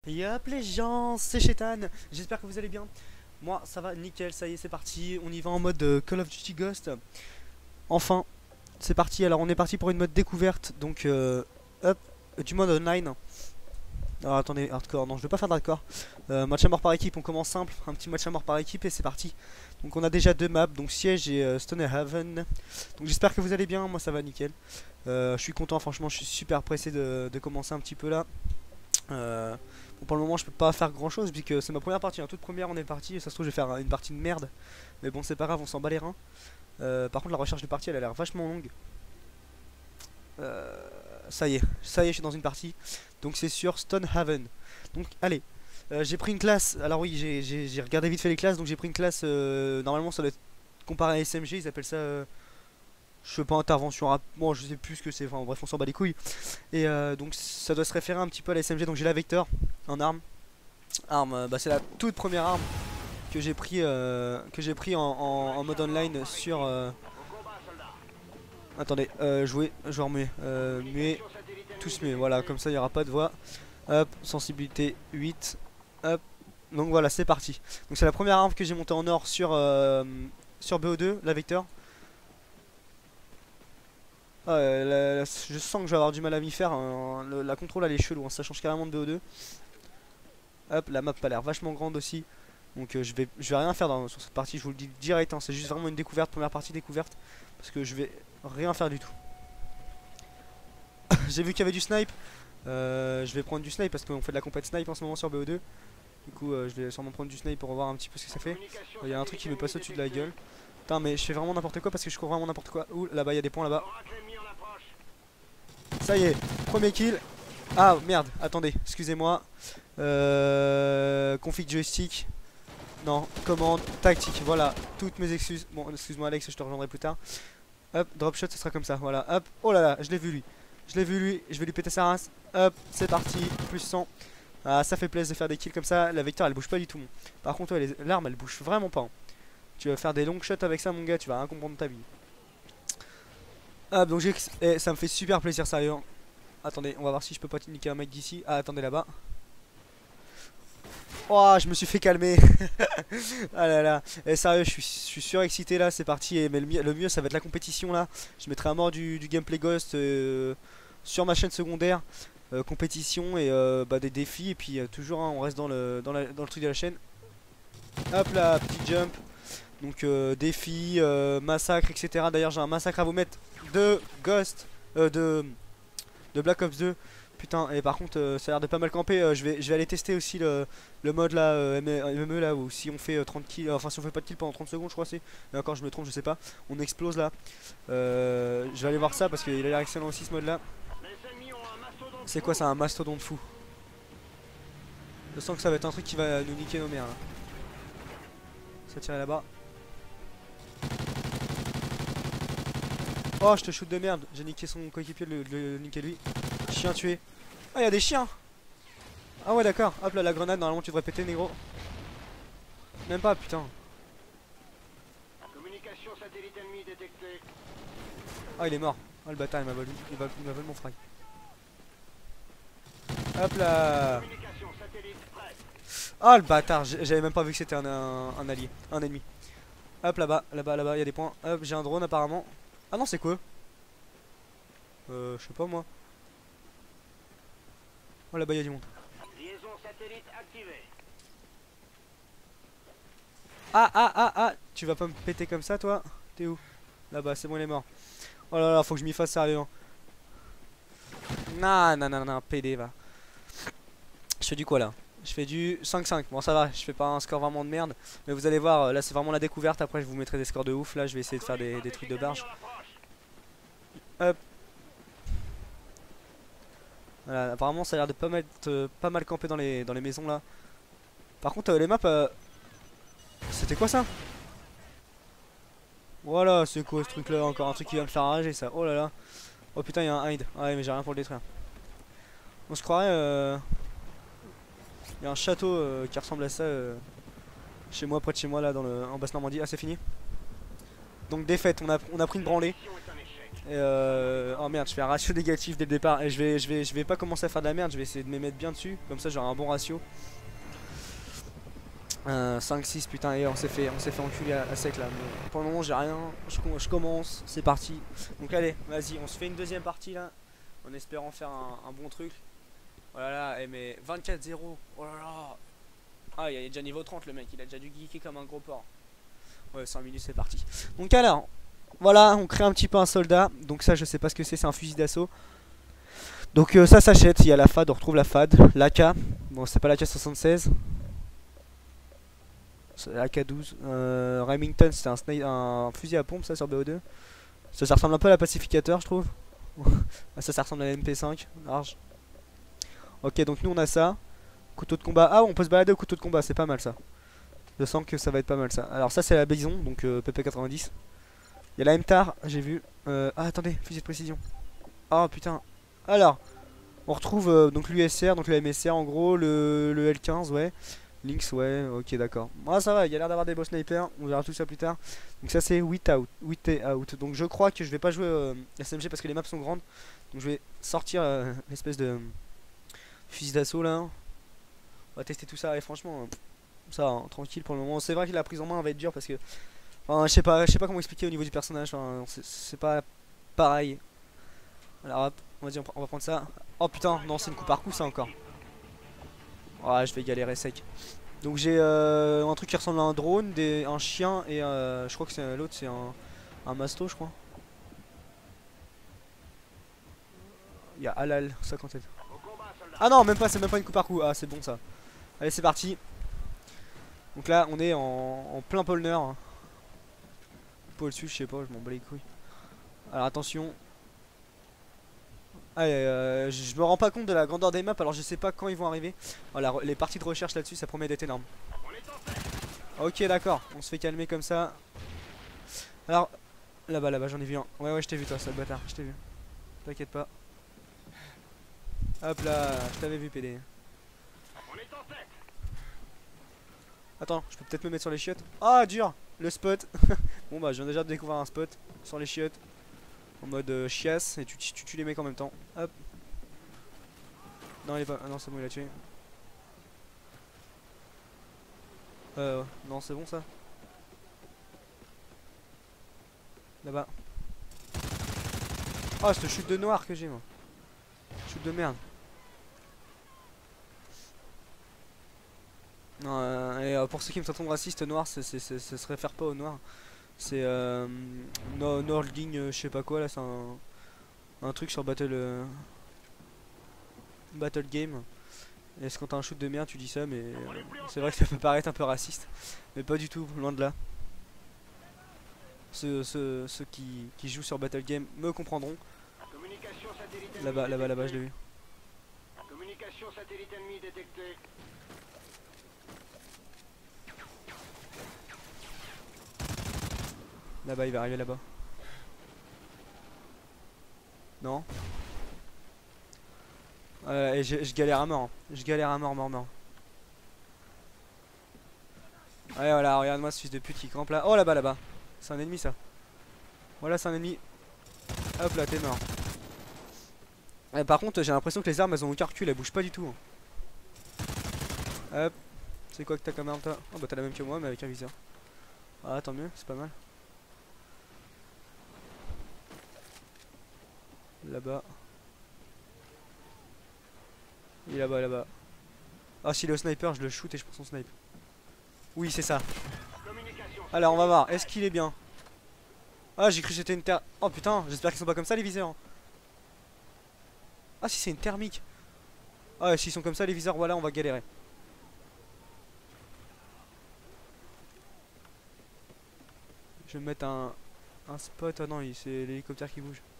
Yop les gens, c'est Chétan, j'espère que vous allez bien. Moi ça va nickel, ça y est c'est parti, on y va en mode Call of Duty Ghost. Enfin, c'est parti, alors on est parti pour une mode découverte, donc hop, du mode online. Alors attendez, hardcore, non je veux pas faire d'hardcore. Match à mort par équipe, on commence simple, un petit match à mort par équipe et c'est parti. Donc on a déjà deux maps, donc Siège et Stonehaven. Donc j'espère que vous allez bien, moi ça va nickel. Je suis content, franchement je suis super pressé de commencer un petit peu là. Bon, pour le moment je peux pas faire grand chose puisque c'est ma première partie, toute première on est parti et ça se trouve je vais faire une partie de merde. Mais bon c'est pas grave, on s'en bat les reins. Par contre la recherche de partie elle a l'air vachement longue. Ça y est, je suis dans une partie. Donc c'est sur Stonehaven. Donc allez, j'ai pris une classe. Alors oui j'ai regardé vite fait les classes. Donc j'ai pris une classe, normalement ça doit être comparé à SMG, ils appellent ça je sais pas, intervention rap. Bon je sais plus ce que c'est, enfin bref on s'en bat les couilles. Et donc ça doit se référer un petit peu à la SMG. Donc j'ai la Vector en arme. Bah c'est la toute première arme que j'ai pris, en mode online sur attendez, jouer, genre muet, muet, tous muets, voilà, comme ça il n'y aura pas de voix. Hop, sensibilité 8. Hop, donc voilà, c'est parti. Donc c'est la première arme que j'ai montée en or sur BO2, la Vector. Je sens que je vais avoir du mal à m'y faire, hein. La contrôle elle est chelou, hein, ça change carrément de BO2. Hop, la map a l'air vachement grande aussi. Donc je vais rien faire sur cette partie, je vous le dis direct, hein, c'est juste vraiment une découverte, première partie découverte. Parce que je vais rien faire du tout. J'ai vu qu'il y avait du snipe. Je vais prendre du snipe parce qu'on fait de la compète snipe en ce moment sur BO2. Du coup je vais sûrement prendre du snipe pour voir un petit peu ce que ça fait. Il y a un truc qui me passe au-dessus de la gueule. Putain mais je fais vraiment n'importe quoi parce que je cours vraiment n'importe quoi. Ouh là-bas il y a des points là-bas. Ça y est, premier kill. Ah merde, attendez, excusez-moi. Config joystick. Non, commande, tactique, voilà, toutes mes excuses. Bon, excuse-moi Alex, je te rejoindrai plus tard. Hop, drop shot, ce sera comme ça, voilà, hop, oh là là, je l'ai vu lui. Je l'ai vu lui, je vais lui péter sa race. Hop, c'est parti, plus 100. Ah, ça fait plaisir de faire des kills comme ça. La Vector elle bouge pas du tout. Par contre, ouais, l'arme elle bouge vraiment pas, hein. Tu vas faire des long shots avec ça, mon gars, tu vas rien comprendre de ta vie. Hop, donc ça me fait super plaisir, sérieux. Attendez, on va voir si je peux pas niquer un mec d'ici. Ah, attendez là-bas. Oh, je me suis fait calmer. Ah là là. Et sérieux, je suis surexcité là, c'est parti. Mais le mieux, ça va être la compétition là. Je mettrai à mort du gameplay Ghost sur ma chaîne secondaire. Compétition et bah, des défis. Et puis toujours, hein, on reste dans le truc de la chaîne. Hop là, petit jump. Donc défi, massacre, etc. D'ailleurs, j'ai un massacre à vous mettre de Ghost, de Black Ops 2. Putain, et par contre ça a l'air de pas mal camper. Je vais aller tester aussi le mode là, MME là, où si on fait 30 kills, enfin si on fait pas de kills pendant 30 secondes je crois c'est. Mais encore je me trompe, je sais pas. On explose là. Je vais aller voir ça parce qu'il a l'air excellent aussi ce mode là. C'est quoi ça, un mastodonte fou? Je sens que ça va être un truc qui va nous niquer nos mères là. Ça tire là-bas. Oh je te shoot de merde, j'ai niqué son coéquipier, le niquer lui. Chien tué. Ah, il y a des chiens. Ah ouais d'accord, hop là la grenade, normalement tu devrais péter négro. Même pas, putain. Communication satellite ennemi détectée. Ah il est mort. Oh le bâtard, il m'a volé mon frag. Hop là. Communication satellite prête. Ah le bâtard, j'avais même pas vu que c'était un allié, un ennemi. Hop là-bas, là-bas, il y a des points. Hop, j'ai un drone apparemment. Ah non c'est quoi? Je sais pas moi. Oh là-bas il y a du monde. Liaison satellite activée. Ah, tu vas pas me péter comme ça toi? T'es où? Là-bas, c'est bon il est mort. Oh là là, faut que je m'y fasse sérieux, hein. Non, PD va. Je fais du quoi là? Je fais du 5-5, bon ça va, je fais pas un score vraiment de merde. Mais vous allez voir, là c'est vraiment la découverte, après je vous mettrai des scores de ouf. Là je vais essayer de faire des trucs de barge. Hop. Voilà, apparemment ça a l'air de pas mal camper dans les maisons là. Par contre les maps, c'était quoi ça? Voilà, c'est quoi ce truc là? Encore un truc qui va me faire rager ça, oh là là. Oh putain il y a un hide, ouais mais j'ai rien pour le détruire. On se croirait il y a un château qui ressemble à ça chez moi, près de chez moi là en Basse-Normandie. Ah c'est fini. Donc défaite, on a pris une branlée. Et oh merde, je fais un ratio négatif dès le départ. Et je vais pas commencer à faire de la merde. Je vais essayer de me mettre bien dessus. Comme ça, j'aurai un bon ratio. 5-6 putain, et on s'est fait enculer à sec là. Mais pour le moment, j'ai rien. Je commence, c'est parti. Donc, allez, vas-y, on se fait une deuxième partie là. En espérant faire un bon truc. Oh là là, mais 24-0. Oh là là. Ah, il est déjà niveau 30 le mec. Il a déjà dû geeker comme un gros porc. Ouais, 5 minutes, c'est parti. Donc, alors. Voilà, on crée un petit peu un soldat. Donc ça, je sais pas ce que c'est un fusil d'assaut. Donc ça s'achète, il y a la FAD, on retrouve la FAD, l'AK. Bon, c'est pas l'AK 76. C'est l'AK 12. Remington, c'est un fusil à pompe ça sur BO2. Ça ressemble un peu à la pacificateur, je trouve. Ça ressemble à la MP5, large. Ok, donc nous on a ça. Couteau de combat. Ah, on peut se balader au couteau de combat, c'est pas mal ça. Je sens que ça va être pas mal ça. Alors ça c'est la Bison, donc PP90. Il y a la MTAR, j'ai vu. Ah, attendez, fusil de précision. Ah, putain. Alors, on retrouve donc l'USR, donc le MSR en gros, le L15, ouais. Lynx, ouais, ok, d'accord. Ah, ça va, il y a l'air d'avoir des beaux snipers. On verra tout ça plus tard. Donc, ça, c'est 8 out. 8 out. Donc, je crois que je vais pas jouer SMG parce que les maps sont grandes. Donc, je vais sortir l'espèce de fusil d'assaut là. On va tester tout ça et franchement, ça, hein, tranquille pour le moment. C'est vrai que la prise en main va être dure parce que. Enfin, je sais pas comment expliquer au niveau du personnage. Enfin, c'est pas pareil. Alors hop, vas-y, on va prendre ça. Oh putain, non, c'est une coup par coup ça encore. Ouais, je vais galérer sec. Donc j'ai un truc qui ressemble à un drone, un chien et je crois que c'est l'autre, c'est un masto, je crois. Il y a Halal 57. Ah non, même pas, c'est même pas une coup par coup. Ah, c'est bon ça. Allez, c'est parti. Donc là, on est en plein pôle nord. Pôle sud, je sais pas, je m'en bats les couilles. Alors attention. Allez, je me rends pas compte de la grandeur des maps, alors je sais pas quand ils vont arriver. Voilà, les parties de recherche là-dessus, ça promet d'être énorme. Ok, d'accord, on se fait calmer comme ça. Alors, là-bas, j'en ai vu un. Ouais, je t'ai vu toi, sale bâtard, je t'ai vu. T'inquiète pas. Hop là, je t'avais vu, PD. Attends, je peux peut-être me mettre sur les chiottes. Ah, dur, le spot. Bon bah, je viens déjà de découvrir un spot sur les chiottes. En mode chiasse, et tu tues les mecs en même temps. Hop. Non, il est pas. Ah non, c'est bon, il a tué. Non, c'est bon ça. Là-bas. Oh, cette chute de noir que j'ai, moi. Chute de merde. Non, et pour ceux qui me traitent de raciste, noir, ce se réfère pas au noir. C'est Nordling, je sais pas quoi là, c'est un truc sur Battle Game. Et quand t'as un shoot de merde, tu dis ça, mais c'est vrai que ça peut paraître un peu raciste. Mais pas du tout, loin de là. Ceux qui jouent sur Battle Game me comprendront. Là-bas, je l'ai vu. Communication satellite ennemi détectée. Là-bas, il va arriver là-bas. Non. Et je galère à mort. Hein. Je galère à mort. Ouais, voilà, regarde-moi ce fils de pute qui campe là. Oh, là-bas. C'est un ennemi ça. Voilà, c'est un ennemi. Hop là, t'es mort. Par contre, j'ai l'impression que les armes elles ont aucun recul, elles bougent pas du tout. Hein. Hop. C'est quoi que t'as comme arme toi? Oh, bah t'as la même que moi, mais avec un viseur. Ah, tant mieux, c'est pas mal. Là-bas. Il est là-bas. Ah, s'il est au sniper, je le shoot et je prends son snipe. Oui, c'est ça. Alors, on va voir. Est-ce qu'il est bien? Ah, j'ai cru que c'était une terre. Oh putain, j'espère qu'ils sont pas comme ça les viseurs. Ah, si c'est une thermique. Ah, s'ils sont comme ça les viseurs, voilà, on va galérer. Je vais me mettre un spot. Ah non, c'est l'hélicoptère qui bouge.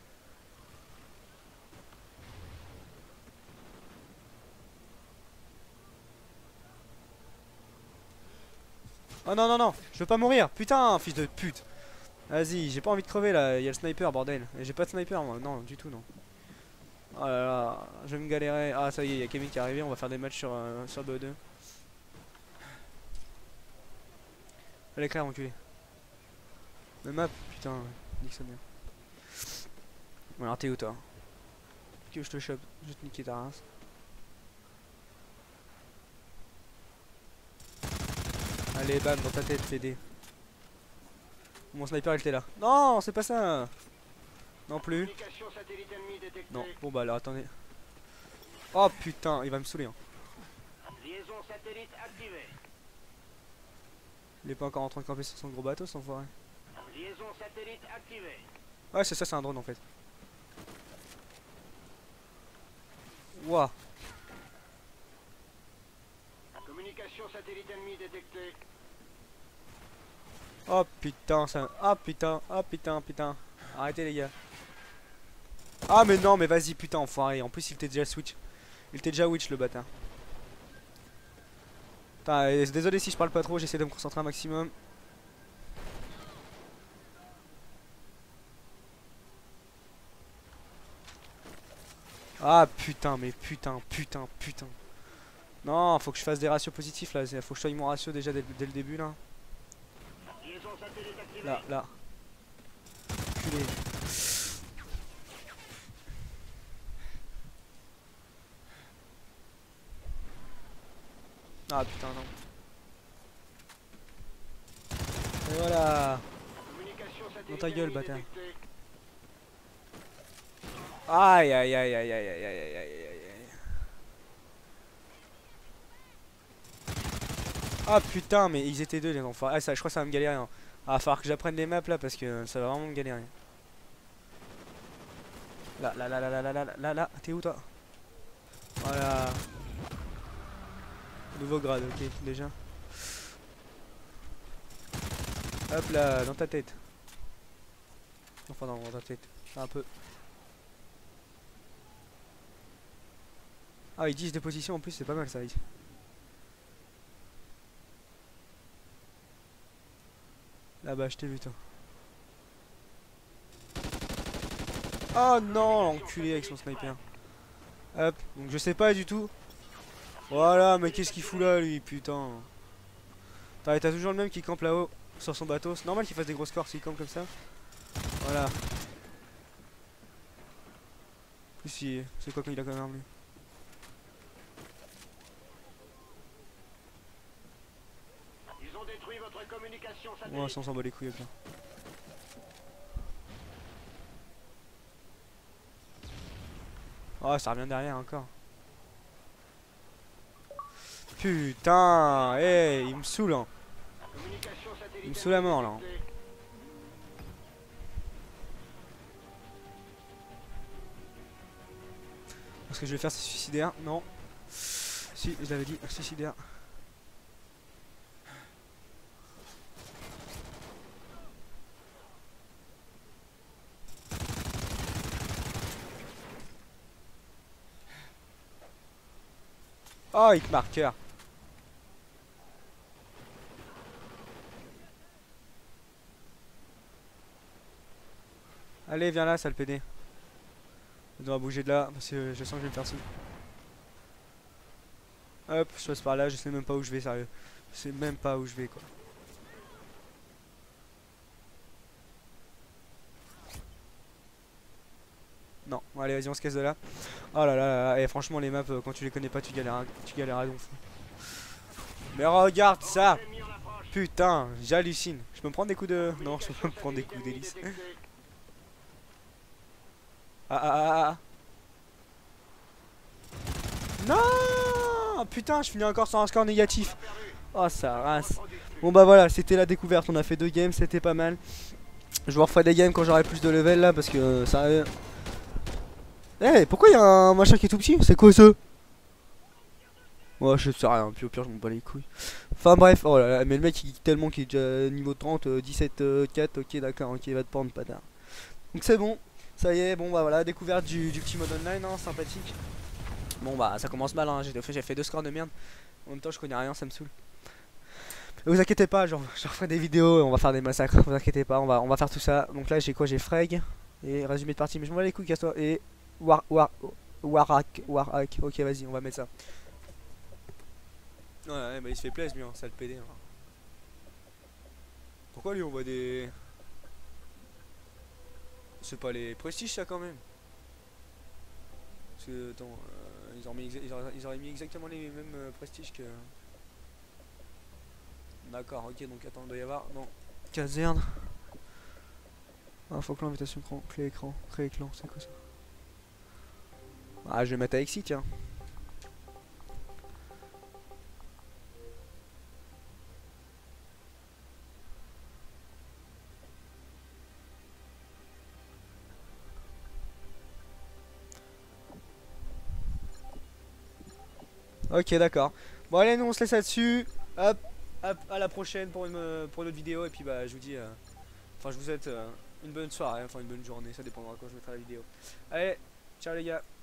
Oh non, je veux pas mourir. Putain, fils de pute. Vas-y, j'ai pas envie de crever là. Il y a le sniper, bordel. Et j'ai pas de sniper moi. Non, du tout, non. Oh là là, je vais me galérer. Ah, ça y est, il y a Kevin qui est arrivé. On va faire des matchs sur BO2. Allez, clair, enculé. Le map, putain, nique sa mère. Bon alors t'es où toi? Que je te chope, je vais te niquer ta race. Allez bam dans ta tête PD. Mon sniper il était là. Non c'est pas ça. Non plus. Communication satellite ennemie détectée. Non bon bah alors attendez. Oh putain il va me saouler hein. Liaison satellite activée. Il est pas encore en train de camper sur son gros bateau sans enfoiré. Liaison satellite activée. Ouais c'est ça c'est un drone en fait. Wouah. Communication satellite ennemie détectée. Oh putain ça. Ah putain. Ah putain putain. Arrêtez les gars. Ah mais non mais vas-y putain enfoiré. En plus il était déjà switch. Il était déjà witch le bâtard. Putain, désolé si je parle pas trop, j'essaie de me concentrer un maximum. Ah putain mais putain. Non faut que je fasse des ratios positifs là. Faut que je soigne mon ratio déjà dès le début là. Liaison satellite activée. Là. Culé. Ah putain non. Et voilà. Communication satellite Dans ta gueule, ennemie bâtard. détectée. Aïe aïe aïe aïe aïe aïe aïe aïe aïe aïe. Ah putain mais ils étaient deux les enfants. Ah ça je crois que ça va me galérer hein. Ah va falloir que j'apprenne les maps là parce que ça va vraiment me galérer. Là, t'es où toi? Voilà. Nouveau grade, ok déjà. Hop là, dans ta tête. Enfin non, dans ta tête. Un peu. Ah ils disent des positions en plus, c'est pas mal ça. Là-bas, je t'ai vu toi. Oh non, l'enculé avec son sniper. Hop, donc je sais pas du tout. Voilà, mais qu'est-ce qu'il fout là lui, putain. T'as toujours le même qui campe là-haut sur son bateau. C'est normal qu'il fasse des gros scores s'il campe comme ça. Voilà. Ici, c'est quoi qu'il a comme arme lui? Ils ont détruit votre communication satellite. Ouais, ça on s'en bat les couilles, bien. Oh, ça revient derrière encore. Putain, hey, il me saoule hein. Communication satellite Il me saoule à mort là. détectée. Parce que je vais faire c'est suicidaire. Non. Si, je l'avais dit, suicidaire. Oh, hit marker. Allez, viens là, sale PD. On doit bouger de là parce que je sens que je vais me faire sous. Hop, je passe par là, je sais même pas où je vais, sérieux. Je sais même pas où je vais quoi. Non, bon, allez, vas-y, on se casse de là. Oh là là là, là. Et franchement, les maps, quand tu les connais pas, tu galères à donf. Mais regarde ça! Ennemi en approche. Putain, j'hallucine. Je peux me prendre des coups de. Non, je peux pas me prendre des coups d'hélice. Ah. Non! Putain, je finis encore sur un score négatif. Oh, ça race. Bon, bah voilà, c'était la découverte. On a fait 2 games, c'était pas mal. Je vous referai des games quand j'aurai plus de level là parce que ça. Eh, pourquoi il y a un machin qui est tout petit? C'est quoi ça? Ouais, je sais rien, puis au pire, je m'en bats les couilles. Enfin bref, oh là là, mais le mec il geek tellement qu'il est déjà niveau 30, 17, 4, ok, d'accord, ok, va te prendre, patard. Donc c'est bon, ça y est, bon bah voilà, découverte du petit mode online, hein, sympathique. Bon bah ça commence mal, hein, j'ai fait 2 scores de merde. En même temps, je connais rien, ça me saoule. Mais vous inquiétez pas, je referai des vidéos, on va faire des massacres, vous inquiétez pas, on va faire tout ça. Donc là, j'ai quoi? J'ai Freg, et résumé de partie, mais je m'en bats les couilles, casse-toi, et Warhack, ok, vas-y, on va mettre ça. Ouais, bah il se fait plaisir lui, hein, sale PD. Hein. Pourquoi lui on voit des. C'est pas les prestiges ça quand même. Parce que, attends, ils auraient mis exactement les mêmes prestiges que... D'accord, ok, donc attends, il doit y avoir... Non. Caserne. Info clan, invitation cran, clé écran, créer clan, c'est quoi ça? Ah, je vais mettre Alexis, tiens. Ok, d'accord. Bon, allez, nous on se laisse là-dessus. Hop, hop, à la prochaine pour pour une autre vidéo. Et puis, bah, je vous dis. Enfin, je vous souhaite une bonne soirée, enfin une bonne journée. Ça dépendra quand je mettrai la vidéo. Allez, ciao les gars.